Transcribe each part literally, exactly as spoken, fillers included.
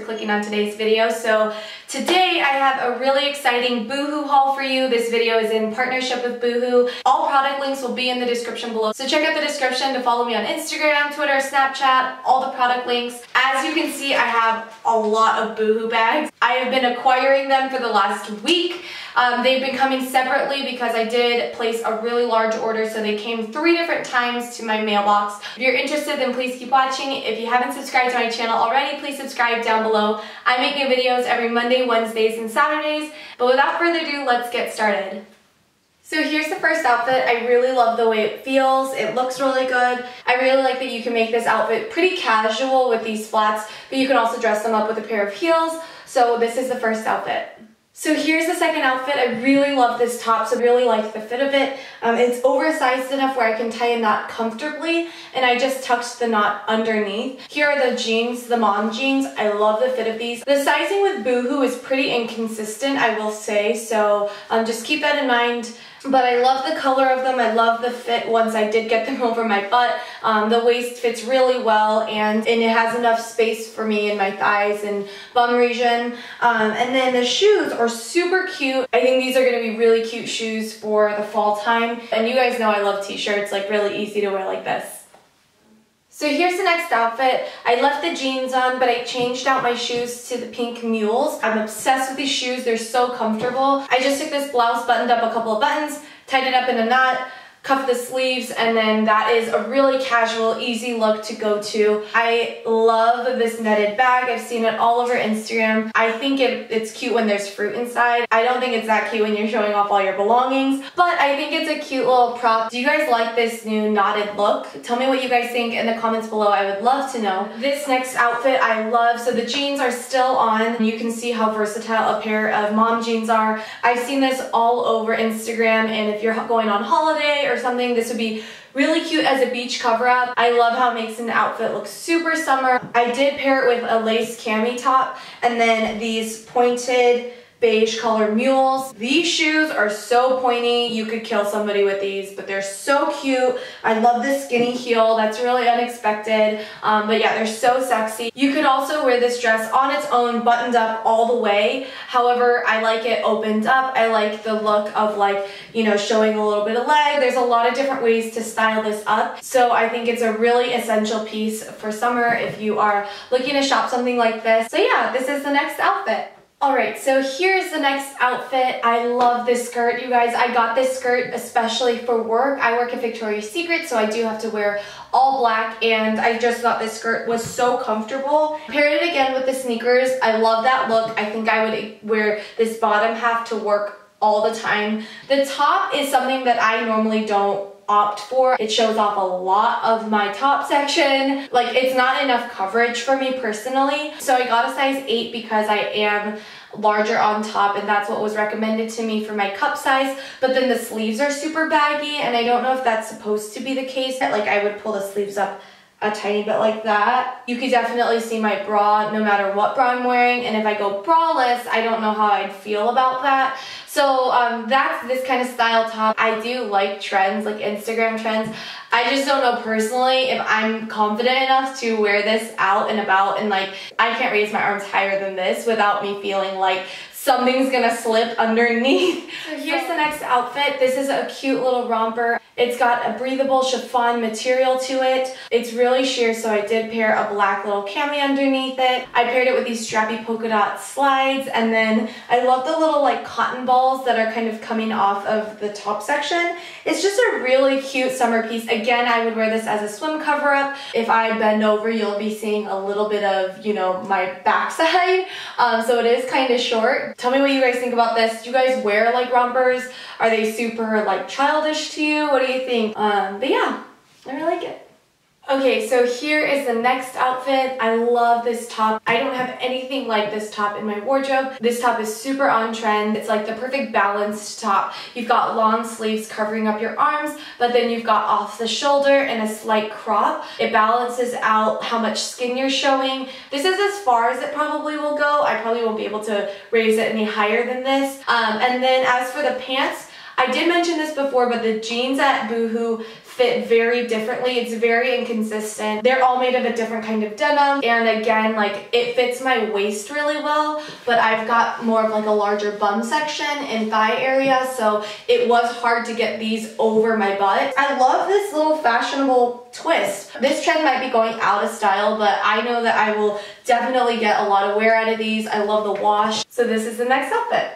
clicking on today's video. So today I have a really exciting Boohoo haul for you. This video is in partnership with Boohoo. All product links will be in the description below. So check out the description to follow me on Instagram, Twitter, Snapchat, all the product links. As you can see, I have a lot of Boohoo bags. I have been acquiring them for the last week. Um, they've been coming separately because I did place a really large order, so they came three different times to my mailbox. If you're interested, then please keep watching. If you haven't subscribed to my channel already, please subscribe down below. I make new videos every Monday, Wednesdays, and Saturdays. But without further ado, let's get started. So here's the first outfit. I really love the way it feels. It looks really good. I really like that you can make this outfit pretty casual with these flats, but you can also dress them up with a pair of heels. So this is the first outfit. So here's the second outfit. I really love this top, so I really like the fit of it. Um, it's oversized enough where I can tie a knot comfortably, and I just tucked the knot underneath. Here are the jeans, the mom jeans. I love the fit of these. The sizing with Boohoo is pretty inconsistent, I will say, so um, just keep that in mind. But I love the color of them. I love the fit once I did get them over my butt. Um, the waist fits really well, and, and it has enough space for me in my thighs and bum region. Um, and then the shoes are super cute. I think these are going to be really cute shoes for the fall time. And you guys know I love t-shirts, like really easy to wear like this. So here's the next outfit. I left the jeans on, but I changed out my shoes to the pink mules. I'm obsessed with these shoes. They're so comfortable. I just took this blouse, buttoned up a couple of buttons, tied it up in a knot, cuffed the sleeves, and then that is a really casual, easy look to go to. I love this netted bag. I've seen it all over Instagram. I think it, it's cute when there's fruit inside. I don't think it's that cute when you're showing off all your belongings, but I think it's a cute little prop. Do you guys like this new knotted look? Tell me what you guys think in the comments below. I would love to know. This next outfit I love. So the jeans are still on. You can see how versatile a pair of mom jeans are. I've seen this all over Instagram, and if you're going on holiday or something, this would be really cute as a beach cover-up. I love how it makes an outfit look super summer. I did pair it with a lace cami top and then these pointed beige color mules. These shoes are so pointy. You could kill somebody with these, but they're so cute. I love this skinny heel. That's really unexpected. Um, but yeah, they're so sexy. You could also wear this dress on its own, buttoned up all the way. However, I like it opened up. I like the look of, like, you know, showing a little bit of leg. There's a lot of different ways to style this up. So I think it's a really essential piece for summer if you are looking to shop something like this. So yeah, this is the next outfit. Alright, so here's the next outfit. I love this skirt, you guys. I got this skirt especially for work. I work at Victoria's Secret, so I do have to wear all black, and I just thought this skirt was so comfortable. Paired it again with the sneakers. I love that look. I think I would wear this bottom half to work all the time. The top is something that I normally don't opt for. It shows off a lot of my top section. Like, it's not enough coverage for me personally. So I got a size eight because I am larger on top, and that's what was recommended to me for my cup size. But then the sleeves are super baggy, and I don't know if that's supposed to be the case. Like, I would pull the sleeves up a tiny bit like that. You could definitely see my bra no matter what bra I'm wearing, and if I go braless, I don't know how I'd feel about that. So um, that's this kind of style top. I do like trends, like Instagram trends. I just don't know personally if I'm confident enough to wear this out and about, and like, I can't raise my arms higher than this without me feeling like something's gonna slip underneath. So here's the next outfit. This is a cute little romper. It's got a breathable chiffon material to it. It's really sheer, so I did pair a black little cami underneath it. I paired it with these strappy polka dot slides, and then I love the little like cotton balls that are kind of coming off of the top section. It's just a really cute summer piece. Again, I would wear this as a swim cover-up. If I bend over, you'll be seeing a little bit of, you know, my backside. Um, so it is kind of short. Tell me what you guys think about this. Do you guys wear like rompers? Are they super like childish to you? What do you think? Um, but yeah, I really like it. Okay, so here is the next outfit. I love this top. I don't have anything like this top in my wardrobe. This top is super on trend. It's like the perfect balanced top. You've got long sleeves covering up your arms, but then you've got off the shoulder and a slight crop. It balances out how much skin you're showing. This is as far as it probably will go. I probably won't be able to raise it any higher than this. Um, and then as for the pants, I did mention this before, but the jeans at Boohoo fit very differently. It's very inconsistent. They're all made of a different kind of denim, and again, like, it fits my waist really well, but I've got more of like a larger bum section and thigh area, so it was hard to get these over my butt. I love this little fashionable twist. This trend might be going out of style, but I know that I will definitely get a lot of wear out of these. I love the wash. So this is the next outfit.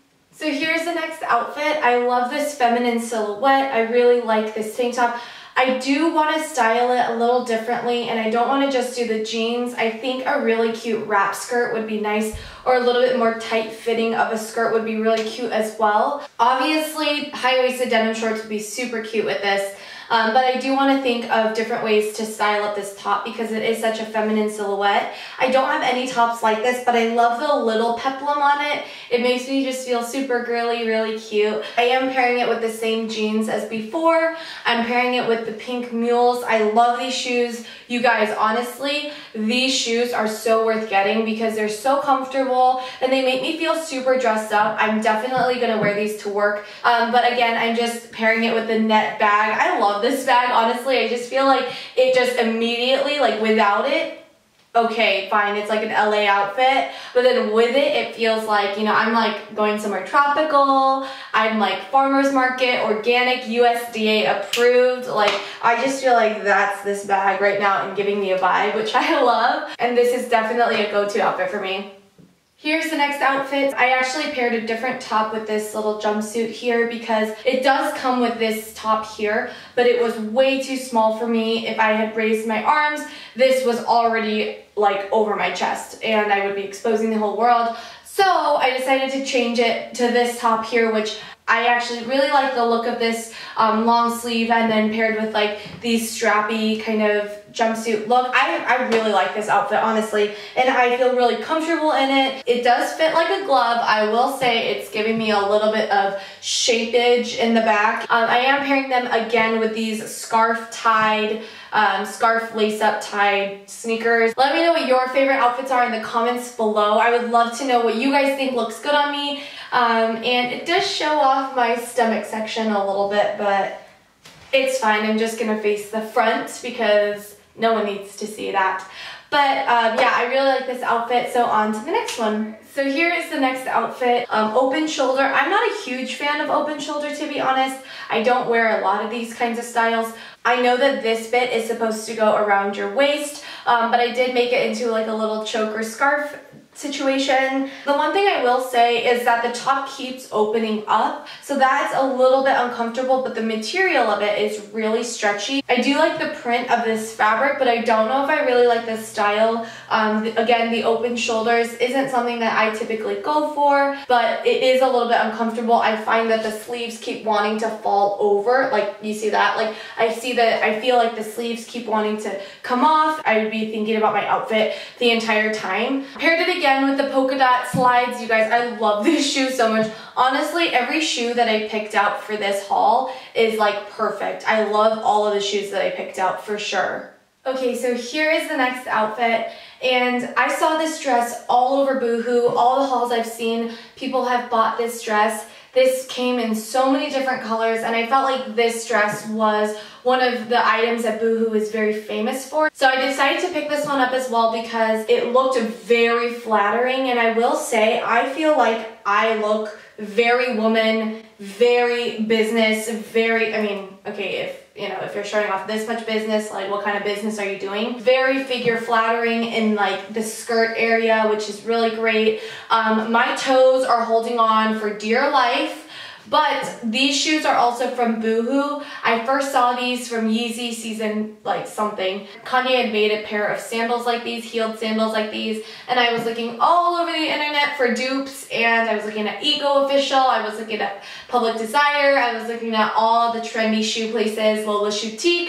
So here's the next outfit. I love this feminine silhouette. I really like this tank top. I do want to style it a little differently, and I don't want to just do the jeans. I think a really cute wrap skirt would be nice, or a little bit more tight fitting of a skirt would be really cute as well. Obviously, high-waisted denim shorts would be super cute with this. Um, but I do want to think of different ways to style up this top because it is such a feminine silhouette. I don't have any tops like this, but I love the little peplum on it. It makes me just feel super girly, really cute. I am pairing it with the same jeans as before. I'm pairing it with the pink mules. I love these shoes. You guys, honestly, these shoes are so worth getting because they're so comfortable and they make me feel super dressed up. I'm definitely going to wear these to work. Um, but again, I'm just pairing it with the net bag. I love this bag, honestly. I just feel like it just immediately, like without it, okay, fine, it's like an L A outfit, but then with it, it feels like, you know, I'm like going somewhere tropical, I'm like farmer's market, organic, U S D A approved, like I just feel like that's this bag right now and giving me a vibe, which I love, and this is definitely a go-to outfit for me. Here's the next outfit. I actually paired a different top with this little jumpsuit here because it does come with this top here, but it was way too small for me. If I had raised my arms, this was already like over my chest and I would be exposing the whole world. So I decided to change it to this top here, which I actually really like the look of this um, long sleeve and then paired with like these strappy kind of jumpsuit look. I, I really like this outfit, honestly, and I feel really comfortable in it. It does fit like a glove. I will say it's giving me a little bit of shapeage in the back. Um, I am pairing them again with these scarf tied, um, scarf lace up tied sneakers. Let me know what your favorite outfits are in the comments below. I would love to know what you guys think looks good on me. Um, and it does show off my stomach section a little bit, but it's fine. I'm just gonna face the front because no one needs to see that. But um, yeah, I really like this outfit, so on to the next one. So here is the next outfit, um, open shoulder. I'm not a huge fan of open shoulder, to be honest. I don't wear a lot of these kinds of styles. I know that this bit is supposed to go around your waist, um, but I did make it into like a little choker scarf situation. The one thing I will say is that the top keeps opening up, so that's a little bit uncomfortable, but the material of it is really stretchy. I do like the print of this fabric, but I don't know if I really like the style. Um, the, again, the open shoulders isn't something that I typically go for, but it is a little bit uncomfortable. I find that the sleeves keep wanting to fall over, like you see that, like I see that, I feel like the sleeves keep wanting to come off. I would be thinking about my outfit the entire time. Paired it again with the polka dot slides. You guys, I love this shoe so much. Honestly, every shoe that I picked out for this haul is like perfect. I love all of the shoes that I picked out for sure. Okay, so here is the next outfit, and I saw this dress all over Boohoo. All the hauls I've seen, people have bought this dress. This came in so many different colors, and I felt like this dress was one of the items that Boohoo is very famous for. So I decided to pick this one up as well because it looked very flattering, and I will say, I feel like I look very woman, very business, very, I mean, okay, if you know, if you're showing off this much business, like what kind of business are you doing? Very figure flattering in like the skirt area, which is really great. Um, my toes are holding on for dear life. But these shoes are also from Boohoo. I first saw these from Yeezy season like something. Kanye had made a pair of sandals like these, heeled sandals like these, and I was looking all over the internet for dupes, and I was looking at Eco Official, I was looking at Public Desire, I was looking at all the trendy shoe places, Lola Boutique.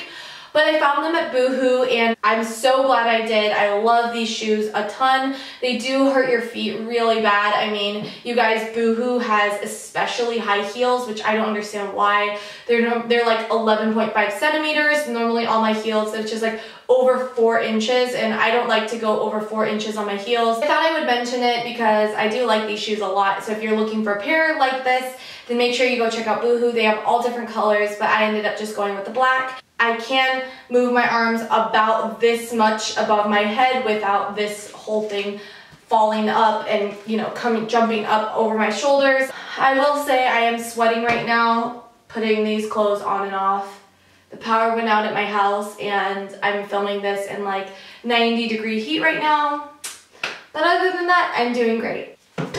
but I found them at Boohoo and I'm so glad I did. I love these shoes a ton. They do hurt your feet really bad. I mean, you guys, Boohoo has especially high heels, which I don't understand why. They're, they're like eleven point five centimeters. Normally all my heels, it's just like over four inches, and I don't like to go over four inches on my heels. I thought I would mention it because I do like these shoes a lot. So if you're looking for a pair like this, then make sure you go check out Boohoo. They have all different colors, but I ended up just going with the black. I can move my arms about this much above my head without this whole thing falling up and, you know, coming, jumping up over my shoulders. I will say I am sweating right now, putting these clothes on and off. The power went out at my house and I'm filming this in like ninety degree heat right now. But other than that, I'm doing great.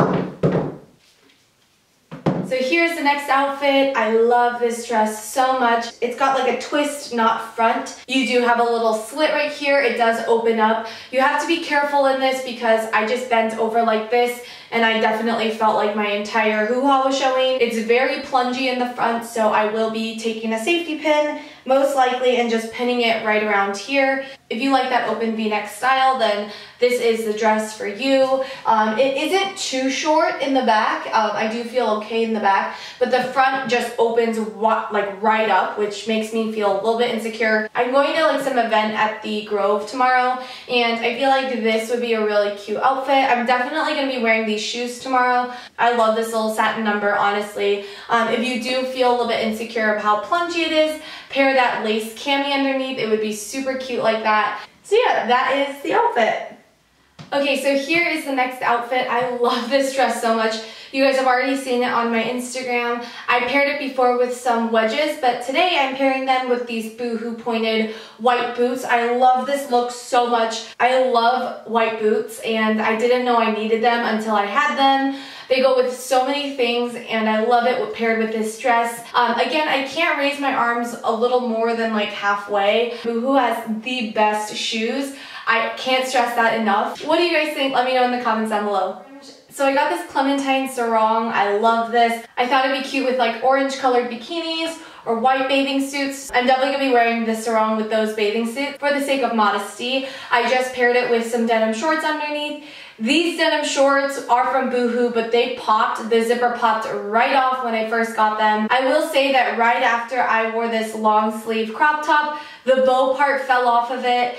So here's the next outfit. I love this dress so much. It's got like a twist, not front. You do have a little slit right here. It does open up. You have to be careful in this because I just bent over like this and I definitely felt like my entire hoo-ha was showing. It's very plungy in the front, so I will be taking a safety pin, most likely, and just pinning it right around here. If you like that open V-neck style, then this is the dress for you. Um, it isn't too short in the back. Um, I do feel okay in the back, but the front just opens like right up, which makes me feel a little bit insecure. I'm going to like some event at the Grove tomorrow, and I feel like this would be a really cute outfit. I'm definitely going to be wearing these shoes tomorrow. I love this little satin number, honestly. Um, if you do feel a little bit insecure of how plungy it is, pair that lace cami underneath. It would be super cute like that. So yeah, that is the outfit. Okay, so here is the next outfit. I love this dress so much. You guys have already seen it on my Instagram. I paired it before with some wedges, but today I'm pairing them with these Boohoo pointed white boots. I love this look so much. I love white boots, and I didn't know I needed them until I had them. They go with so many things, and I love it paired with this dress. Um, again, I can't raise my arms a little more than like halfway. Boohoo has the best shoes. I can't stress that enough. What do you guys think? Let me know in the comments down below. So I got this Clementine sarong. I love this. I thought it'd be cute with like orange colored bikinis or white bathing suits. I'm definitely gonna be wearing this sarong with those bathing suits for the sake of modesty. I just paired it with some denim shorts underneath. These denim shorts are from Boohoo, but they popped. The zipper popped right off when I first got them. I will say that right after I wore this long sleeve crop top, the bow part fell off of it.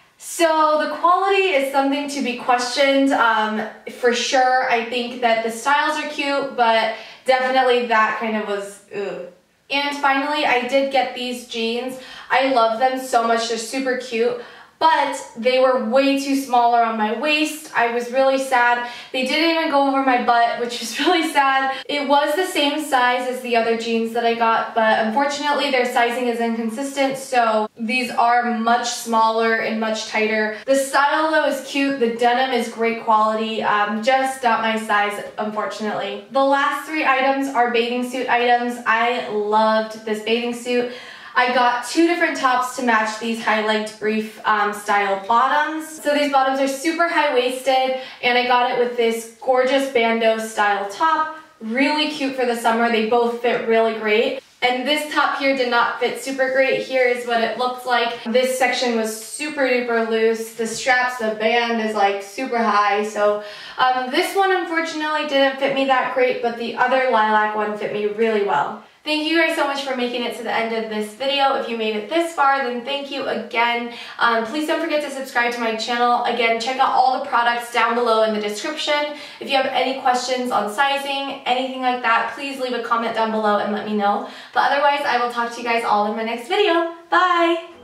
So the quality is something to be questioned. Um, for sure, I think that the styles are cute, but definitely that kind of was, ugh. And finally, I did get these jeans. I love them so much. They're super cute, but they were way too smaller on my waist. I was really sad. They didn't even go over my butt, which was really sad. It was the same size as the other jeans that I got, but unfortunately their sizing is inconsistent, so these are much smaller and much tighter. The style though is cute. The denim is great quality, um, just not my size, unfortunately. The last three items are bathing suit items. I loved this bathing suit. I got two different tops to match these high-legged brief um, style bottoms. So these bottoms are super high-waisted, and I got it with this gorgeous bandeau style top. Really cute for the summer. They both fit really great. And this top here did not fit super great. Here is what it looked like. This section was super duper loose. The straps, the band is like super high. So um, this one unfortunately didn't fit me that great, but the other lilac one fit me really well. Thank you guys so much for making it to the end of this video. If you made it this far, then thank you again. Um, please don't forget to subscribe to my channel. Again, check out all the products down below in the description. If you have any questions on sizing, anything like that, please leave a comment down below and let me know. But otherwise, I will talk to you guys all in my next video. Bye!